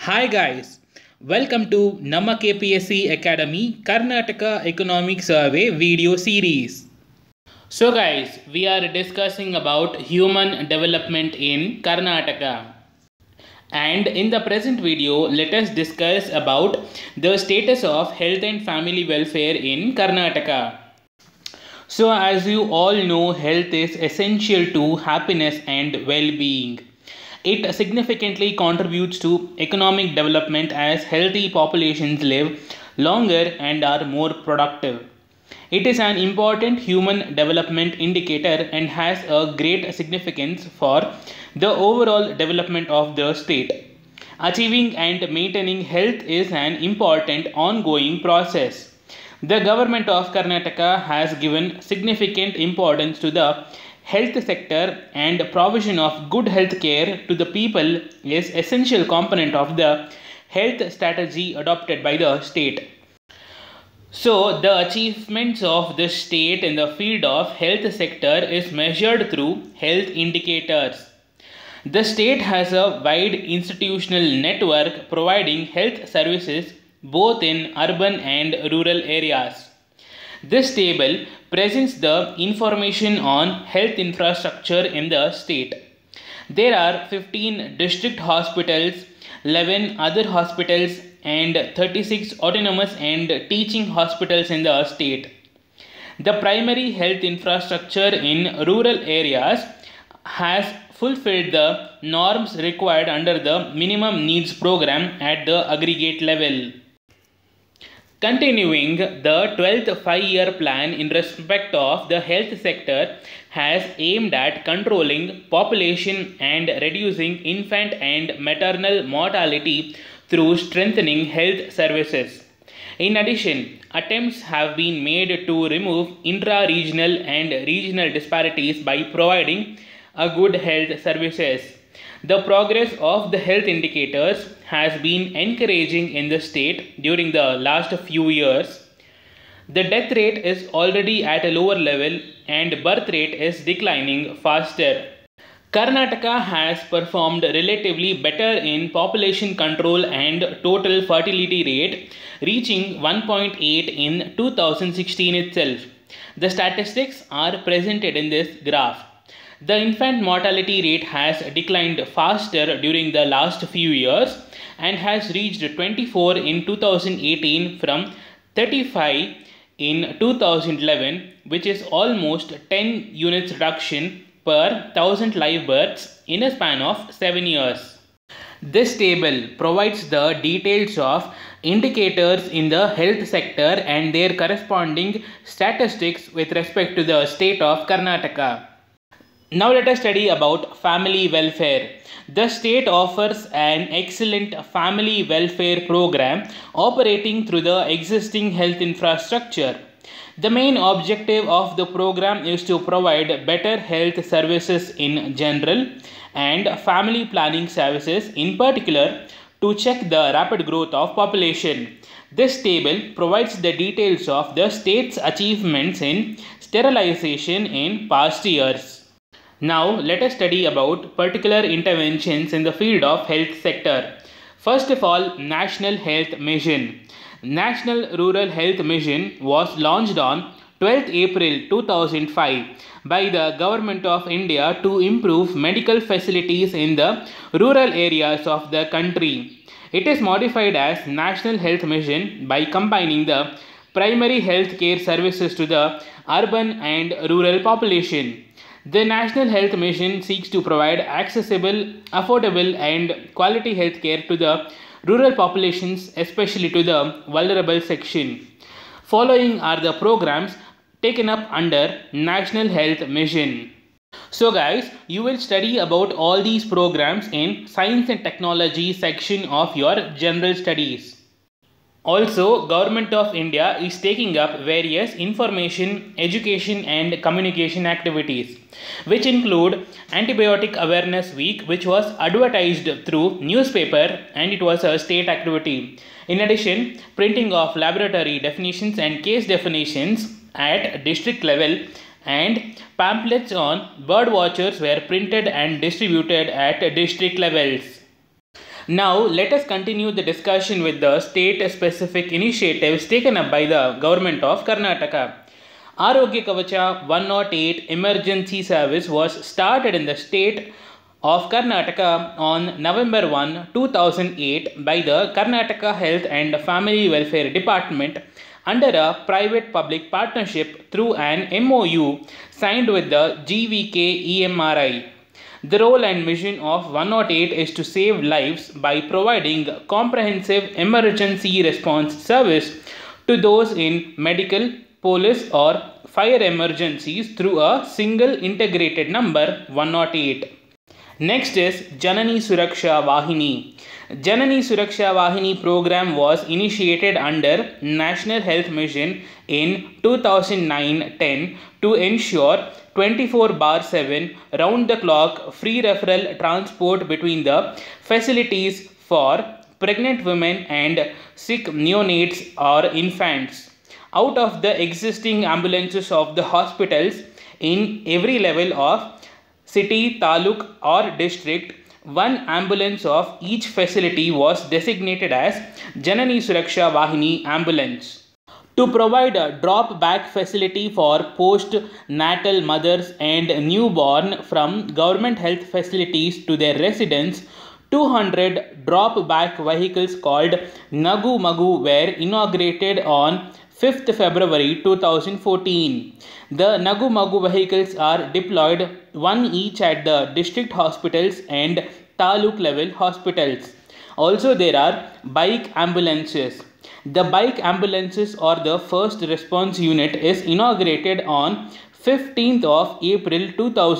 Hi guys, welcome to Nama KPSC Academy Karnataka Economic Survey video series. So guys, we are discussing about human development in Karnataka. And in the present video, let us discuss about the status of health and family welfare in Karnataka. So as you all know, health is essential to happiness and well-being. It significantly contributes to economic development as healthy populations live longer and are more productive. It is an important human development indicator and has a great significance for the overall development of the state. Achieving and maintaining health is an important ongoing process. The government of Karnataka has given significant importance to the health sector, and provision of good health care to the people is essential component of the health strategy adopted by the state. So the achievements of the state in the field of health sector is measured through health indicators. The state has a wide institutional network providing health services both in urban and rural areas. This table presents the information on health infrastructure in the state. There are 15 district hospitals, 11 other hospitals, and 36 autonomous and teaching hospitals in the state. The primary health infrastructure in rural areas has fulfilled the norms required under the minimum needs program at the aggregate level. Continuing, the 12th 5-year plan in respect of the health sector has aimed at controlling population and reducing infant and maternal mortality through strengthening health services. In addition, attempts have been made to remove intra-regional and regional disparities by providing a good health services. The progress of the health indicators has been encouraging in the state during the last few years. The death rate is already at a lower level and birth rate is declining faster. Karnataka has performed relatively better in population control and total fertility rate, reaching 1.8 in 2016 itself. The statistics are presented in this graph. The infant mortality rate has declined faster during the last few years and has reached 24 in 2018 from 35 in 2011, which is almost 10 units reduction per 1000 live births in a span of 7 years. This table provides the details of indicators in the health sector and their corresponding statistics with respect to the state of Karnataka. Now let us study about family welfare. The state offers an excellent family welfare program operating through the existing health infrastructure. The main objective of the program is to provide better health services in general and family planning services in particular to check the rapid growth of population. This table provides the details of the state's achievements in sterilization in past years. Now let us study about particular interventions in the field of health sector. First of all, National Health Mission. National Rural Health Mission was launched on 12th April 2005 by the Government of India to improve medical facilities in the rural areas of the country. It is modified as National Health Mission by combining the primary health care services to the urban and rural population. The National Health Mission seeks to provide accessible, affordable and quality health care to the rural populations, especially to the vulnerable section. Following are the programs taken up under National Health Mission. So guys, you will study about all these programs in Science and Technology section of your general studies. Also, Government of India is taking up various information, education and communication activities, which include Antibiotic Awareness Week, which was advertised through newspaper and it was a state activity. In addition, printing of laboratory definitions and case definitions at district level and pamphlets on bird watchers were printed and distributed at district levels. Now, let us continue the discussion with the state-specific initiatives taken up by the government of Karnataka. Arogya Kavacha 108 emergency service was started in the state of Karnataka on November 1, 2008 by the Karnataka Health and Family Welfare Department under a private-public partnership through an MOU signed with the GVK EMRI. The role and mission of 108 is to save lives by providing comprehensive emergency response service to those in medical, police or fire emergencies through a single integrated number 108. Next is Janani Suraksha Vahini. Janani Suraksha Vahini program was initiated under National Health Mission in 2009-10 to ensure 24/7 round-the-clock free referral transport between the facilities for pregnant women and sick neonates or infants. Out of the existing ambulances of the hospitals in every level of city, taluk or district, one ambulance of each facility was designated as Janani Suraksha Vahini ambulance. To provide a drop-back facility for post-natal mothers and newborn from government health facilities to their residents, 200 drop-back vehicles called Nagu Magu were inaugurated on 5th February 2014. The Nagu Magu vehicles are deployed one each at the district hospitals and taluk level hospitals. Also, there are bike ambulances. The bike ambulances or the first response unit is inaugurated on 15th of April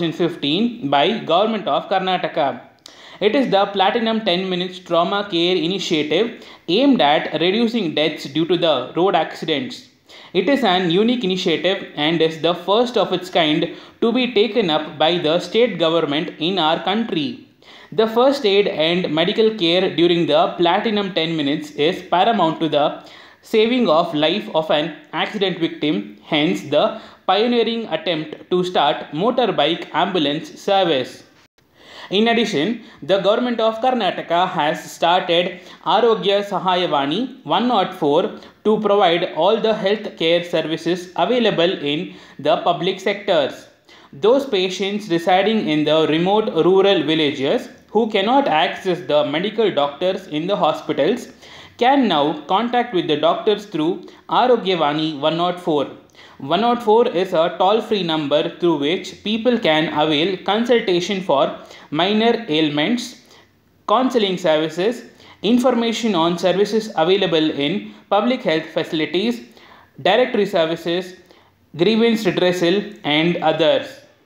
2015 by Government of Karnataka. It is the Platinum 10 Minutes Trauma Care Initiative aimed at reducing deaths due to the road accidents. It is an unique initiative and is the first of its kind to be taken up by the state government in our country. The first aid and medical care during the Platinum 10 Minutes is paramount to the saving of life of an accident victim, hence the pioneering attempt to start motorbike ambulance service. In addition, the government of Karnataka has started Arogya Sahayavani 104 to provide all the health care services available in the public sectors. Those patients residing in the remote rural villages who cannot access the medical doctors in the hospitals can now contact with the doctors through Arogyavani 104. 104 is a toll-free number through which people can avail consultation for minor ailments, counseling services, information on services available in public health facilities, directory services, grievance redressal and others.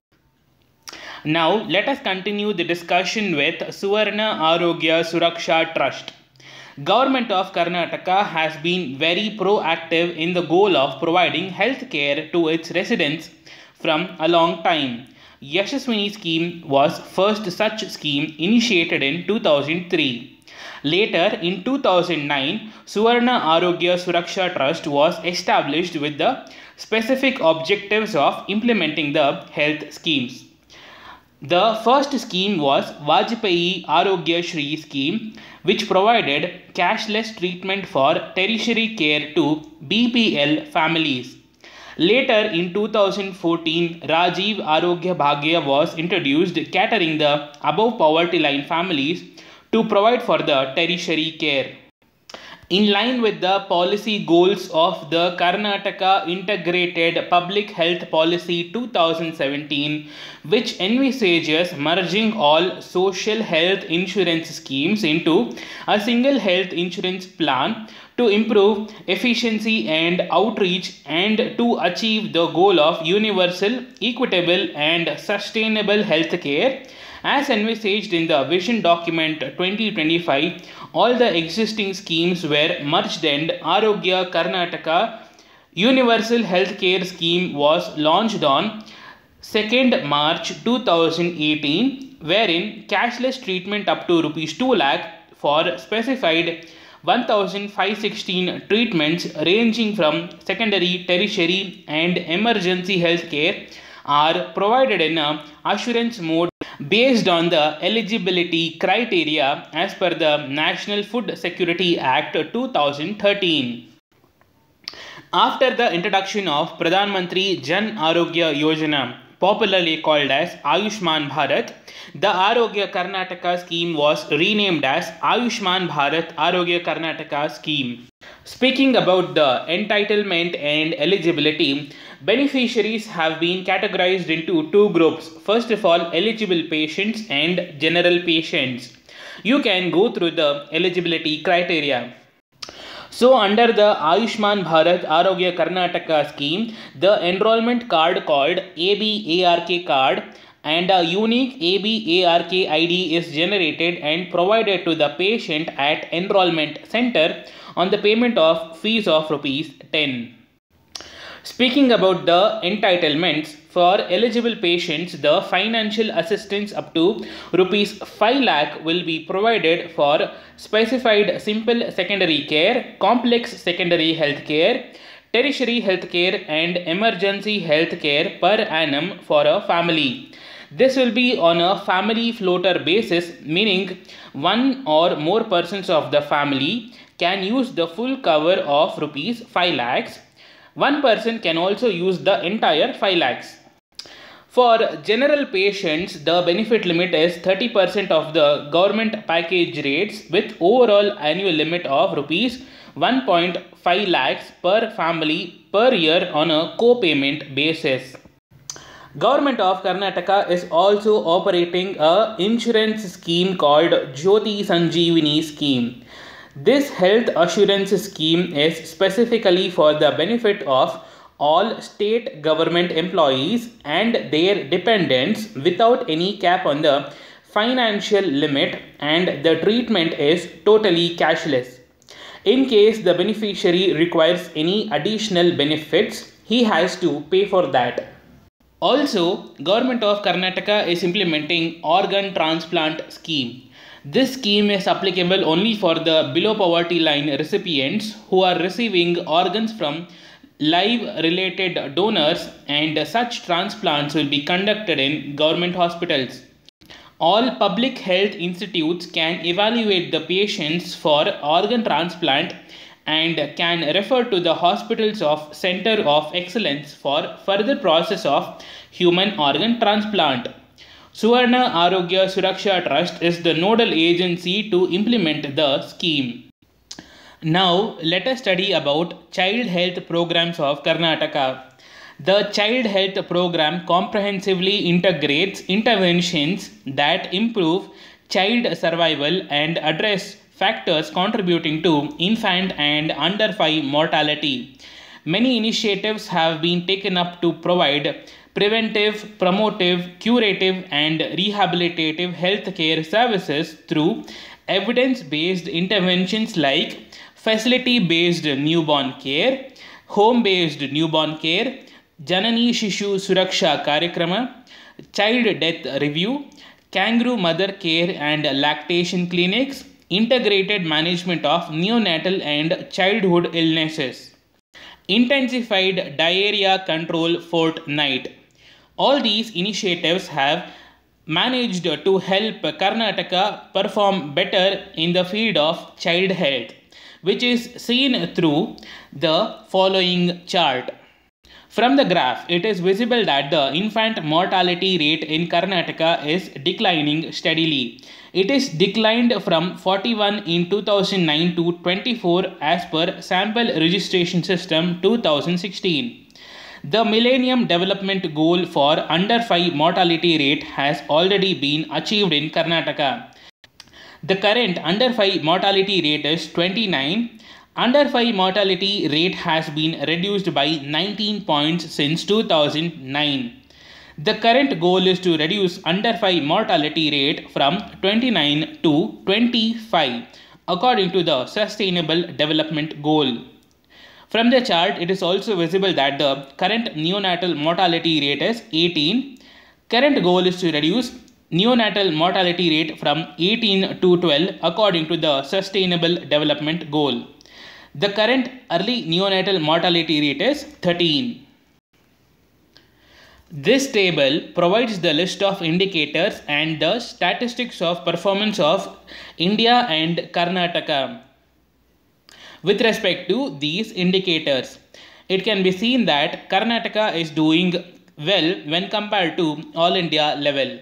Now, let us continue the discussion with Suvarna Arogya Suraksha Trust. Government of Karnataka has been very proactive in the goal of providing health care to its residents from a long time. Yashaswini scheme was first such scheme initiated in 2003. Later, in 2009, Suvarna Arogya Suraksha Trust was established with the specific objectives of implementing the health schemes. The first scheme was Vajpayee Arogya Shri scheme, which provided cashless treatment for tertiary care to BPL families. Later in 2014, Rajiv Arogya Bhagya was introduced, catering the above poverty line families to provide for the tertiary care. In line with the policy goals of the Karnataka Integrated Public Health Policy 2017, which envisages merging all social health insurance schemes into a single health insurance plan to improve efficiency and outreach and to achieve the goal of universal, equitable and sustainable health care. As envisaged in the Vision Document 2025, all the existing schemes were merged and Arogya Karnataka Universal Healthcare Scheme was launched on 2nd March 2018, wherein cashless treatment up to Rs 2 lakh for specified 1516 treatments ranging from secondary, tertiary and emergency health care are provided in a assurance mode based on the eligibility criteria as per the National Food Security Act 2013. After the introduction of Pradhan Mantri Jan Arogya Yojana, popularly called as Ayushman Bharat, the Arogya Karnataka scheme was renamed as Ayushman Bharat Arogya Karnataka scheme. Speaking about the entitlement and eligibility, beneficiaries have been categorized into two groups. First of all, eligible patients and general patients. You can go through the eligibility criteria. So under the Ayushman Bharat Arogya Karnataka scheme, the enrollment card called ABARK card and a unique ABARK ID is generated and provided to the patient at enrollment center on the payment of fees of rupees 10. Speaking about the entitlements, for eligible patients, the financial assistance up to rupees 5 lakh will be provided for specified simple secondary care, complex secondary health care, tertiary health care and emergency health care per annum for a family. This will be on a family floater basis, meaning one or more persons of the family can use the full cover of rupees 5 lakhs. One person can also use the entire 5 lakhs. For general patients, the benefit limit is 30% of the government package rates with overall annual limit of rupees 1.5 lakhs per family per year on a co-payment basis. Government of Karnataka is also operating a insurance scheme called Jyoti Sanjeevani scheme. This health assurance scheme is specifically for the benefit of all state government employees and their dependents without any cap on the financial limit, and the treatment is totally cashless. In case the beneficiary requires any additional benefits, he has to pay for that. Also, Government of Karnataka is implementing organ transplant scheme. This scheme is applicable only for the below poverty line recipients who are receiving organs from live related donors, and such transplants will be conducted in government hospitals. All public health institutes can evaluate the patients for organ transplant and can refer to the hospitals of Center of Excellence for further process of human organ transplant. Suvarna Arogya Suraksha Trust is the nodal agency to implement the scheme. Now let us study about child health programs of Karnataka. The child health program comprehensively integrates interventions that improve child survival and address factors contributing to infant and under 5 mortality. Many initiatives have been taken up to provide preventive, promotive, curative and rehabilitative healthcare services through evidence-based interventions like facility-based newborn care, home-based newborn care, Janani Shishu Suraksha Karikrama, child death review, kangaroo mother care and lactation clinics, integrated management of neonatal and childhood illnesses, intensified diarrhea control fortnight. All these initiatives have managed to help Karnataka perform better in the field of child health, which is seen through the following chart. From the graph, it is visible that the infant mortality rate in Karnataka is declining steadily. It is declined from 41 in 2009 to 24 as per Sample Registration System 2016. The Millennium Development Goal for under 5 mortality rate has already been achieved in Karnataka. The current under 5 mortality rate is 29. Under 5 mortality rate has been reduced by 19 points since 2009. The current goal is to reduce under 5 mortality rate from 29 to 25 according to the Sustainable Development Goal. From the chart, it is also visible that the current neonatal mortality rate is 18. Current goal is to reduce neonatal mortality rate from 18 to 12 according to the Sustainable Development Goal. The current early neonatal mortality rate is 13. This table provides the list of indicators and the statistics of performance of India and Karnataka. With respect to these indicators, it can be seen that Karnataka is doing well when compared to all India level.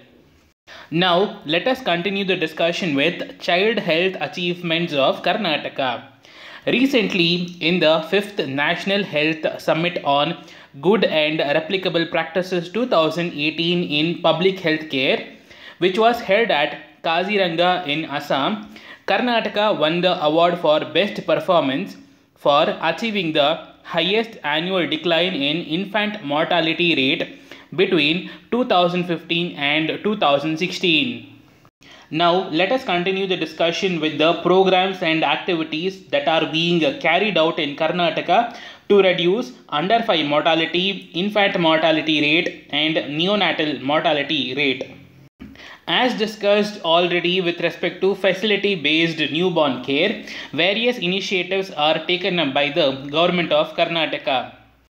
Now, let us continue the discussion with child health achievements of Karnataka. Recently, in the 5th National Health Summit on Good and Replicable Practices 2018 in Public Health Care, which was held at Kaziranga in Assam, Karnataka won the award for Best Performance for achieving the highest annual decline in infant mortality rate between 2015 and 2016. Now, let us continue the discussion with the programs and activities that are being carried out in Karnataka to reduce under 5 mortality, infant mortality rate, and neonatal mortality rate. As discussed already with respect to facility-based newborn care, various initiatives are taken up by the Government of Karnataka.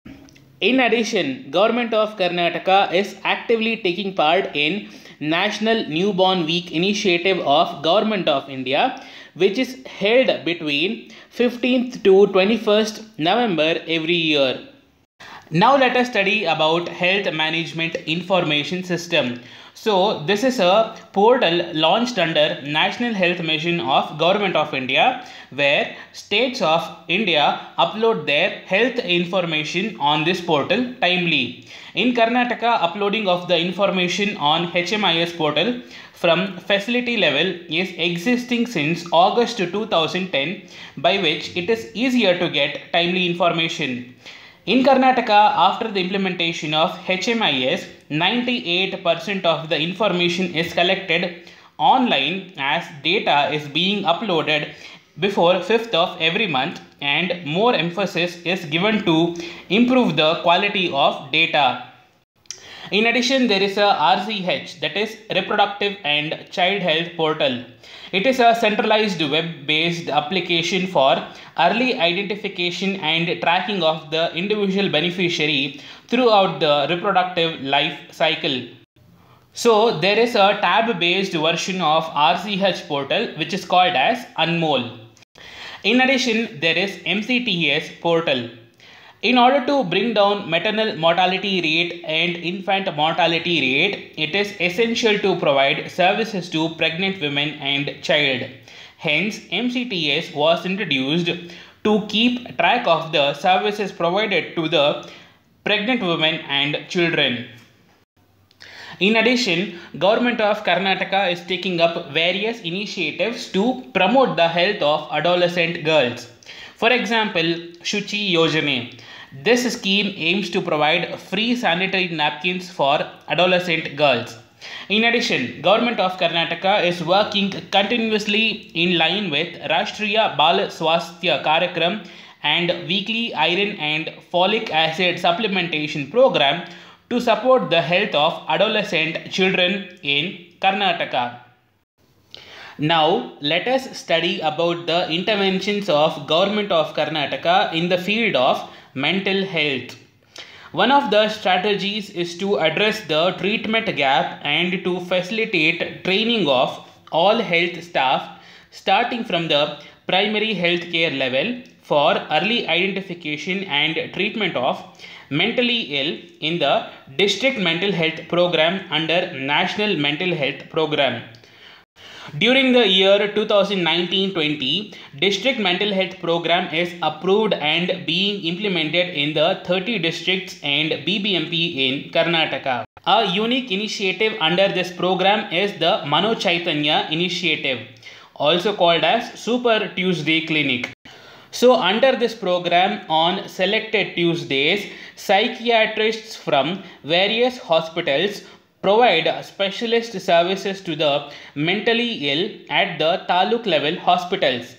In addition, Government of Karnataka is actively taking part in National Newborn Week initiative of Government of India, which is held between 15th to 21st November every year. Now let us study about Health Management Information System. So this is a portal launched under National Health Mission of Government of India, where states of India upload their health information on this portal timely. In Karnataka, uploading of the information on HMIS portal from facility level is existing since August 2010, by which it is easier to get timely information. In Karnataka, after the implementation of HMIS, 98% of the information is collected online as data is being uploaded before 5th of every month, and more emphasis is given to improve the quality of data. In addition, there is a RCH, that is Reproductive and Child Health Portal. It is a centralized web-based application for early identification and tracking of the individual beneficiary throughout the reproductive life cycle. So there is a tab-based version of RCH portal which is called as Anmol. In addition, there is MCTS portal. In order to bring down maternal mortality rate and infant mortality rate, it is essential to provide services to pregnant women and child. Hence, MCTS was introduced to keep track of the services provided to the pregnant women and children. In addition, Government of Karnataka is taking up various initiatives to promote the health of adolescent girls. For example, Shuchi Yojane. This scheme aims to provide free sanitary napkins for adolescent girls. In addition, Government of Karnataka is working continuously in line with Rashtriya Bal Swasthya Karyakram and weekly iron and folic acid supplementation program to support the health of adolescent children in Karnataka. Now, let us study about the interventions of Government of Karnataka in the field of mental health. One of the strategies is to address the treatment gap and to facilitate training of all health staff starting from the primary health care level for early identification and treatment of mentally ill in the district mental health program under National Mental Health Program. During the year 2019-20, District Mental Health Program is approved and being implemented in the 30 districts and BBMP in Karnataka. A unique initiative under this program is the Mano Chaitanya initiative, also called as Super Tuesday Clinic. So under this program, on selected Tuesdays, psychiatrists from various hospitals provide specialist services to the mentally ill at the taluk level hospitals.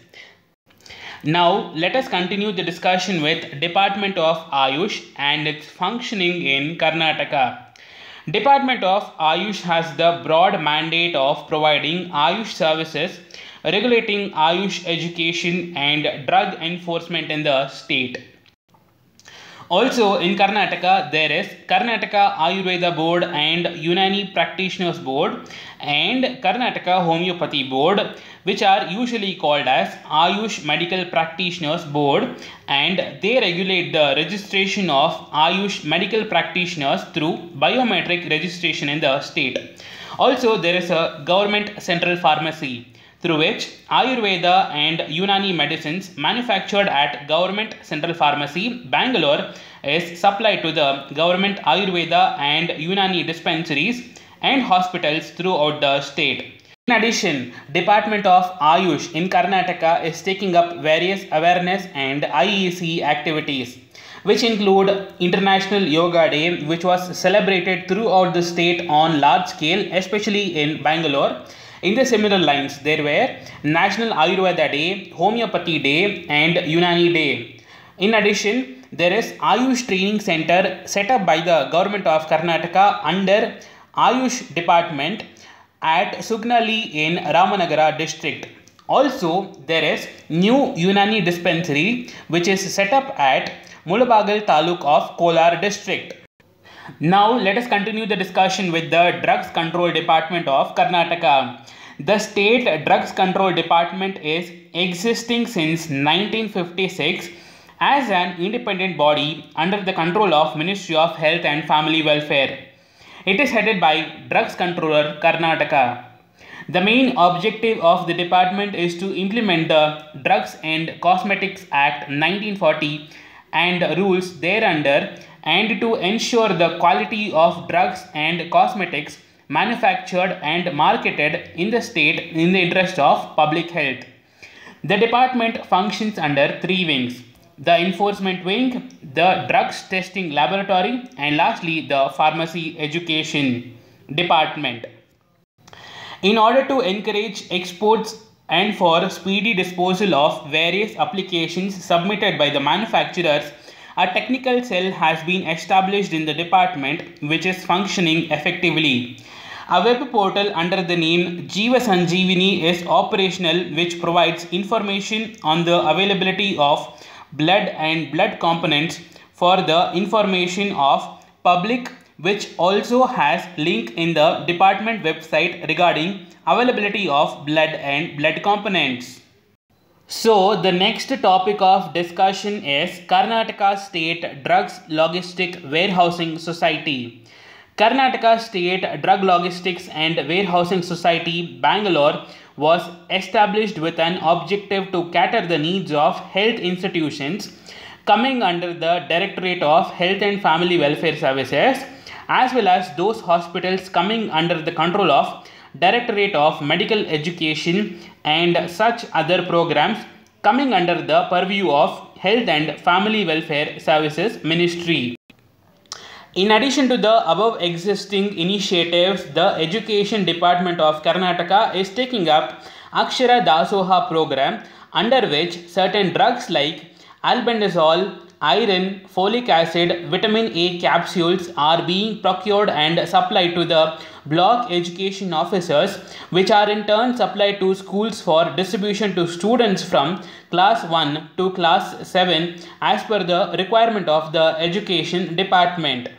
Now let us continue the discussion with Department of Ayush and its functioning in Karnataka. Department of Ayush has the broad mandate of providing Ayush services, regulating Ayush education and drug enforcement in the state. Also in Karnataka, there is Karnataka Ayurveda Board and Unani Practitioners Board and Karnataka Homeopathy Board, which are usually called as Ayush Medical Practitioners Board, and they regulate the registration of Ayush medical practitioners through biometric registration in the state. Also, there is a government central pharmacy through which Ayurveda and Unani medicines manufactured at Government Central Pharmacy, Bangalore, is supplied to the government Ayurveda and Unani dispensaries and hospitals throughout the state. In addition, Department of Ayush in Karnataka is taking up various awareness and IEC activities, which include International Yoga Day, which was celebrated throughout the state on large scale, especially in Bangalore. In the similar lines, there were National Ayurveda Day, Homeopathy Day and Unani Day. In addition, there is Ayush Training Center set up by the government of Karnataka under Ayush Department at Sugnali in Ramanagara district. Also, there is new Unani dispensary which is set up at Mulabagal Taluk of Kolar district. Now let us continue the discussion with the Drugs Control Department of Karnataka. The State Drugs Control Department is existing since 1956 as an independent body under the control of Ministry of Health and Family Welfare. It is headed by Drugs Controller Karnataka. The main objective of the department is to implement the Drugs and Cosmetics Act 1940 and rules thereunder, and to ensure the quality of drugs and cosmetics manufactured and marketed in the state in the interest of public health. The department functions under three wings: the enforcement wing, the drugs testing laboratory, and lastly the pharmacy education department. In order to encourage exports and for speedy disposal of various applications submitted by the manufacturers, a technical cell has been established in the department which is functioning effectively. A web portal under the name Jeeva Sanjeevani is operational, which provides information on the availability of blood and blood components for the information of public, which also has link in the department website regarding availability of blood and blood components. So the next topic of discussion is Karnataka State Drugs Logistic Warehousing Society. Karnataka State Drug Logistics and Warehousing Society, Bangalore, was established with an objective to cater the needs of health institutions coming under the Directorate of Health and Family Welfare Services, as well as those hospitals coming under the control of Directorate of Medical Education and such other programs coming under the purview of Health and Family Welfare Services Ministry. In addition to the above existing initiatives, the Education Department of Karnataka is taking up Akshara Dasoha program, under which certain drugs like albendazole, iron, folic acid, vitamin A capsules are being procured and supplied to the block education officers, which are in turn supplied to schools for distribution to students from class 1 to class 7 as per the requirement of the Education Department.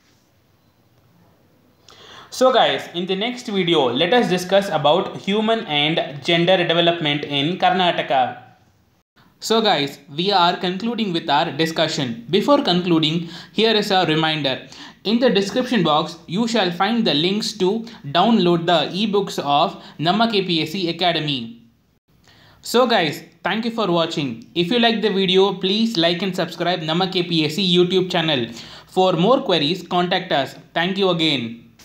So guys, in the next video, let us discuss about human and gender development in Karnataka. So guys, we are concluding with our discussion. Before concluding, here is a reminder. In the description box, you shall find the links to download the ebooks of Namma KPSC Academy. So guys, thank you for watching. If you like the video, please like and subscribe Namma KPSC YouTube channel. For more queries, contact us. Thank you again.